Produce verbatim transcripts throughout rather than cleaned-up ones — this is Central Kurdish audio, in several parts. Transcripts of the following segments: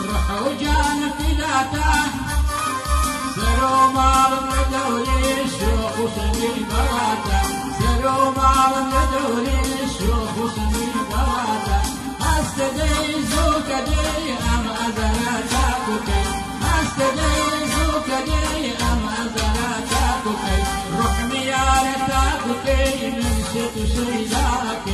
روح وجان فداته سروا مال مدولي الشيوخ وسمي براته سروا مال مدولي الشيوخ وسمي براته استدي زوك دي ام ازلاتك استدي زوك دي ام ازلاتك روح ميارتك من ست شيداك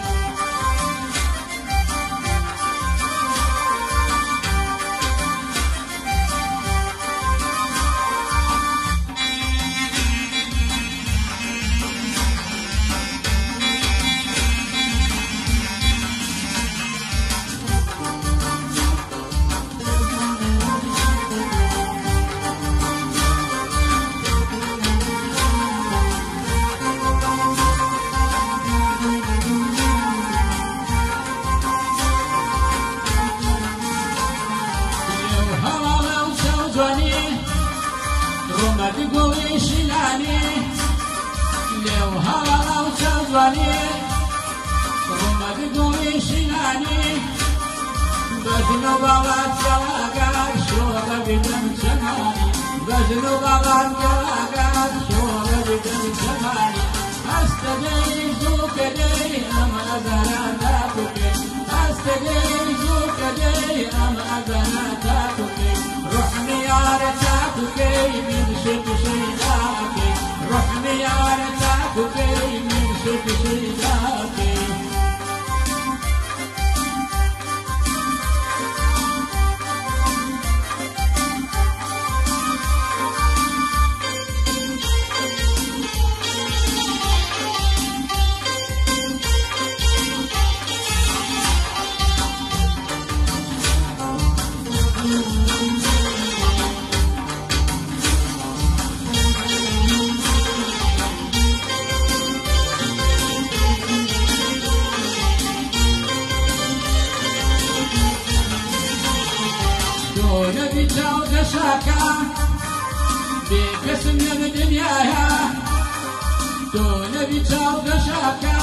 تقولي شلاني لو هلا وتزواني وما تقولي شلاني بجنو بابات جلاقات شوق بدم شمالي بجنو بابات جلاقات شوق بدم شمالي استدي زوك دي ام ازلاتك استدي زوك دي ام ازلاتك روح ميارتك من شك شيداك روح ميارتك من شك شيداك نبي جاود شاكا بقسم من دنياها تو نبي جاود شاكا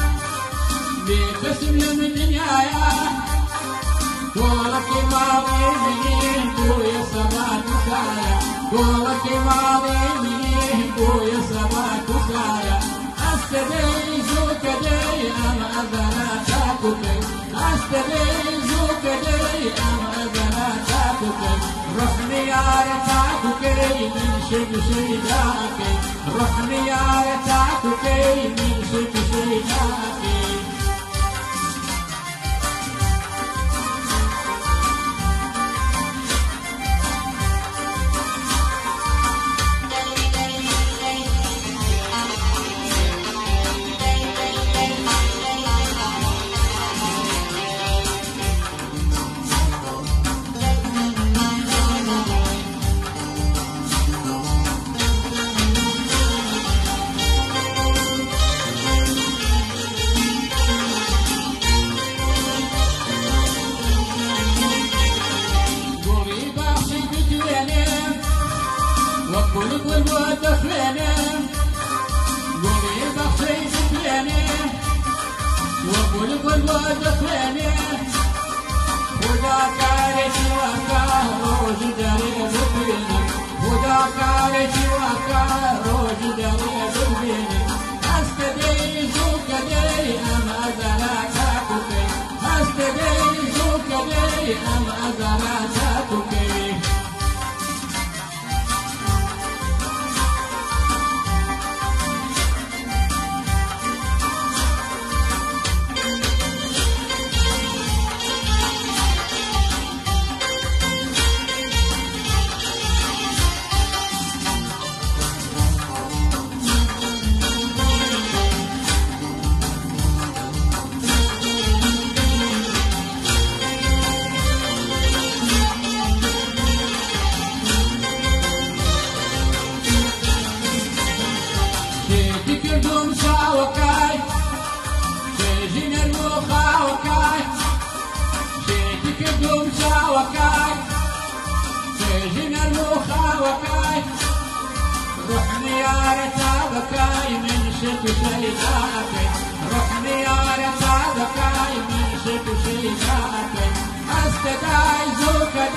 بقسم من دنياها قولك ماضي منين بو يا سبات سايا قولك ماضي منين بو يا سبات سايا استدي زوك دي انا ازلاتك استدي زوك دي انا ازلاتك روح ميارتك من شك شيداك روح ميارتك من شك شيداك وقلب والود خلانه قولي بخشي خلانه وقلب والود خلانه خدا كارش وكا روج داري ببيني خدا كارش وكا روج داري ببيني استدي زوك دي ام ازلاتك استدي زوك دي ام ازلاتك روح ميارتك من شك شيداك روح ميارتك من شك شيداك استدعي زوك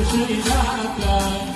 شيداك